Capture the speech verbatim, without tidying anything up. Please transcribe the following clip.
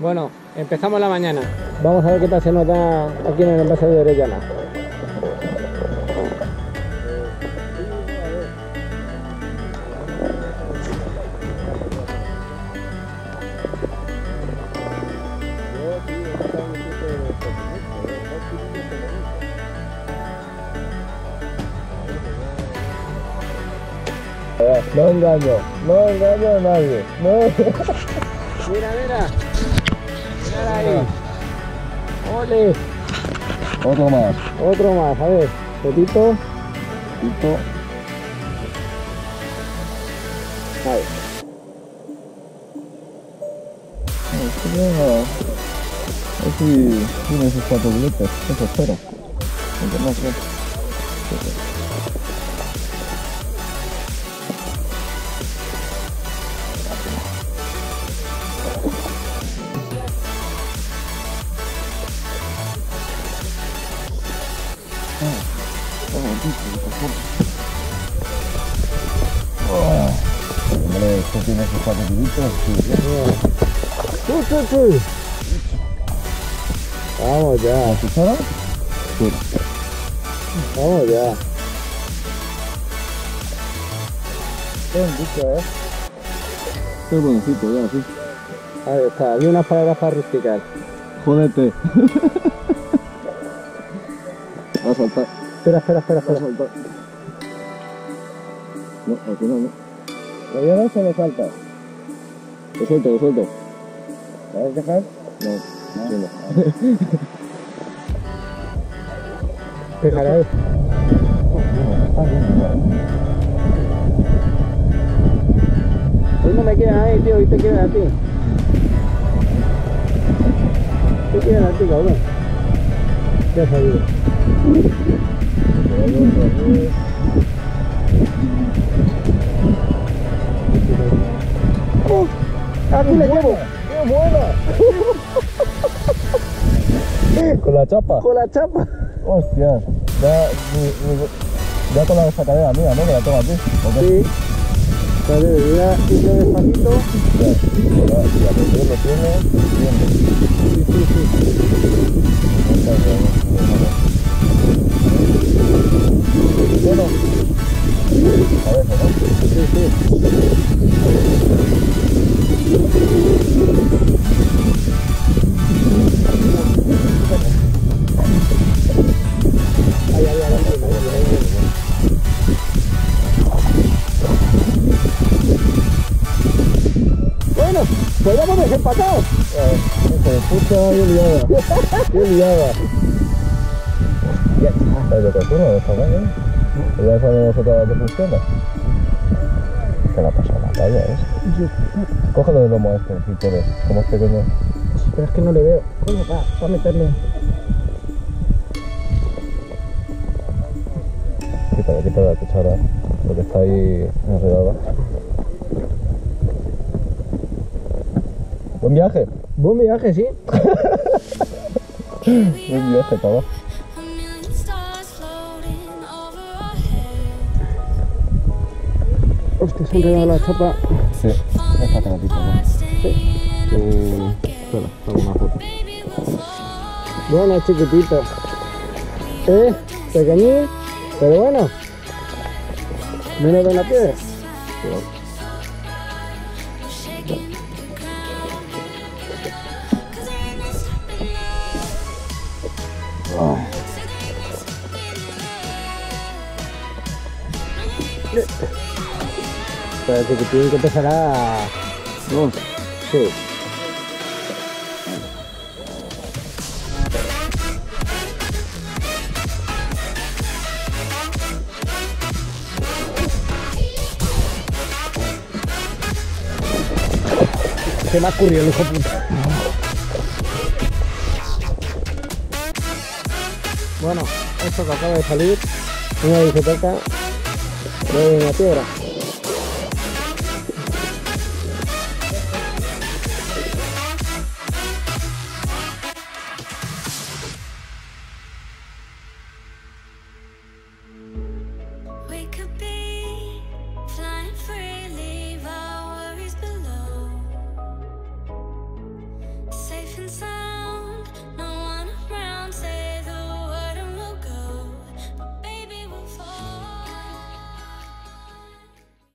Bueno, empezamos la mañana. Vamos a ver qué tal se nos da aquí en el envase de Orellana. No engaño, no engaño a nadie. No. Mira, mira. Mira ahí. Ole. Otro más. Otro más, a ver. Petito. Petito. A ver. A ver si tiene esos cuatro billetes. Eso espero. Aunque no sé. Hombre, esto tiene esos cuatro billetes. ¡Chu, chu, chu! Vamos ya. ¿La cuchara? Sí. Vamos ya. Qué rico, ¿eh? Qué buencito, ya, sí. Ahí está, hay unas palabras para rusticar. Jódete. Va a saltar. Espera, espera, espera, Va a espera. saltar. No, aquí no, no. ¿Todavía no se me salta? Lo suelto, lo suelto. ¿Sabes dejar? No, no. no. Dejaré ahí. Hoy no me quedan ahí, tío, hoy te quedan a ti. Te quedan a ti, cabrón. Ya se ha ido. ¡Oh! ¡Aquí le llevo! ¡Qué buena! ¿Con la chapa? ¡Con la chapa! Hostia, ya, mi, mi, ya con la sacadera mía, ¿no? Que la tengo aquí. ¿O qué? Sí. Vale, voy a irle despacito. Ya, ya, ya, ya lo tiene. Bien. Sí, sí, sí. Bueno. A ver, ¿no? Sí, sí. Ay, ay, ay, ay, ay, ay, ay. Bueno, podríamos desempatados. Eh, hijo de puta, qué liada. Qué liada. ¿Sabes lo que ocurre? No está mal, ¿eh? Ya sabemos otra vez que funciona. ¿Qué le ha pasado a la talla esa? Cógelo del lomo este, si puedes. Como es pequeño. Sí, pero es que no le veo. Coño, va, va a meterle. Quítale, quítale la cuchara. Porque está ahí enredada. Buen viaje. Buen viaje, sí. Buen viaje, papá. Hostia, se ha enredado la chapa. Sí, esta caratita, ¿no? Sí. Eh, espera, hago una foto. Bueno, chiquitito. Eh, pequeñín, pero bueno. Menos de una piedra. Oh. Pero chiquitín que pesará. Dos. Sí. Se me ha ocurrido el hijo puta. Bueno, esto que acaba de salir, una discoteca de una piedra.